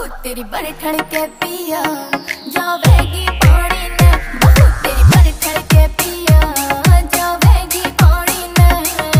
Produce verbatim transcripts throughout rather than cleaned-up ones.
बहुत तेरी बरठड़ के पिया जावेगी पानी ने, बहुत तेरी बरठड़ के पिया जावेगी पानी ने।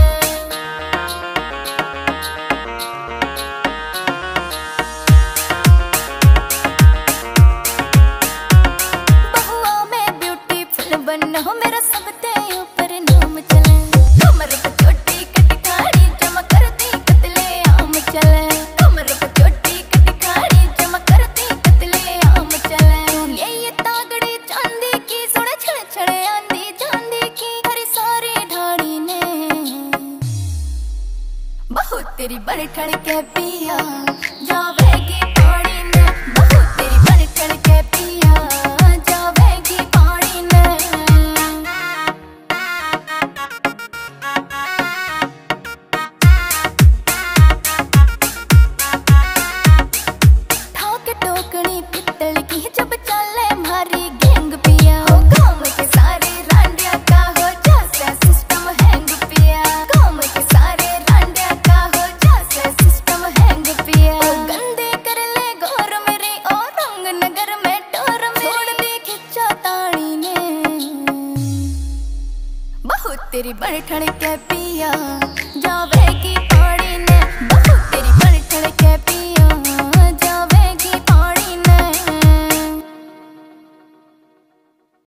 बहुआ में ब्यूटीफुल बनो मेरा सबते ऊपर नाम चले, कमर पे छोटी कटकारी जमा कर दी कतले आम चले, कमर पे छोटी कटकारी जमा कर दी कतले आम चले। ये ये तागड़ी चांदी की सोने छड़े छड़े आंधी चांदी की हरी सारी ढाड़ी ने, बहुत तेरी बरठड़ के पिया जावेगी पानी ने, बहुत तेरी बरठड़ के पिया जावेगी पानी ने। ठाके टोकनी पित्तल की जब चले मारी गैंग पिया, हो गाँव के सारे रांडिया का हो जैसे सिस्टम हैंग पिया, गाँव के सारे रांडिया का हो जैसे सिस्टम हैंग पिया। ओ गंदे कर ले गौर मेरी और रंग नगर में टोर में छोड़ दी खिच्चा ताड़ी ने, बहुत तेरी बरठड़